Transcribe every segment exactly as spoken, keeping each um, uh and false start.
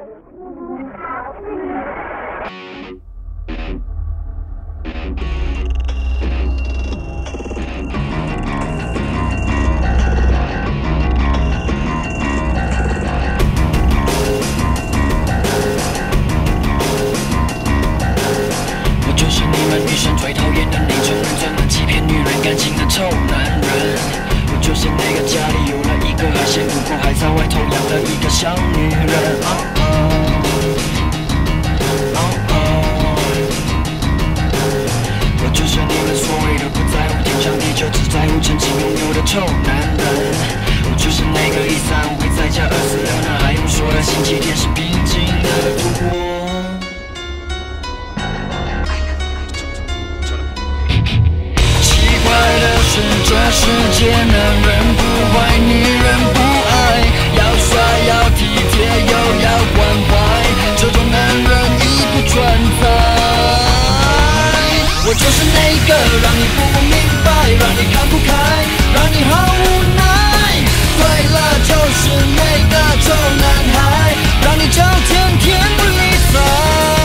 女生最讨厌的那种人，专门欺骗女人感情的臭男人。我就是那个家里有了一个还嫌不够，还在外头养了一个小女人。哦哦哦哦，我就是你们所谓的不在乎天长地久，只在乎曾经拥有的臭男人。我就是那个一三五会在家，二四六那还用说的，星期天是平静的度过。是这世界男人不坏，女人不爱，要帅要体贴又要关怀，这种男人已不存在。我就是那个让你不明白，让你看不开，让你好无奈。对了，就是那个臭男孩，让你叫天天不理睬。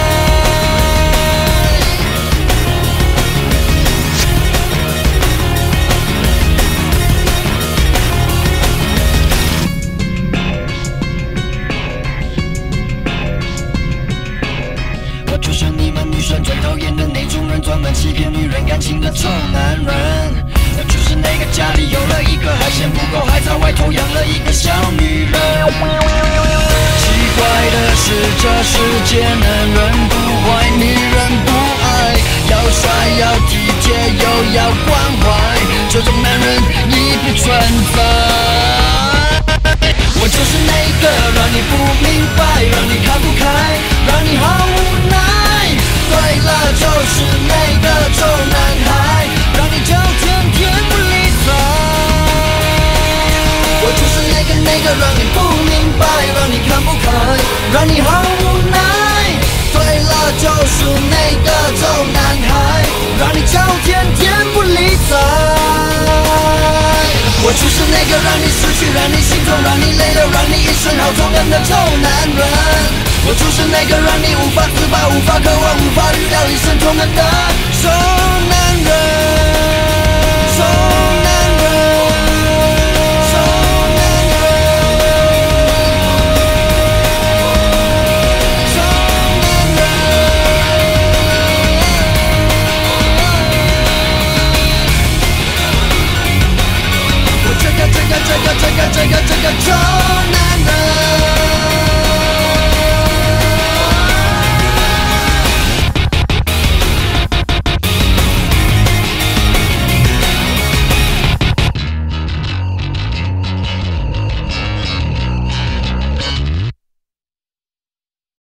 就是你们女生最讨厌的那种人，专门欺骗女人感情的臭男人。我就是那个家里有了一个还嫌不够，还在外头养了一个小女人。奇怪的是这世界男人不坏，女人不爱，要帅要体贴又要关怀，这种男人已不存在。我就是那个让你不明白，让你看不开，让你好无奈。对了，就是那个臭男孩，让你叫天天不理睬。我就是那个那个让你不明白，让你看不开，让你好无奈。对了，就是那个臭男孩，让你叫天天不理睬。我就是那个让你失去，让你心痛，让你累了，让你一身好痛恨的臭男人。我就是那个让你无法自拔、无法渴望、无法预料、一生痛恨的臭男人。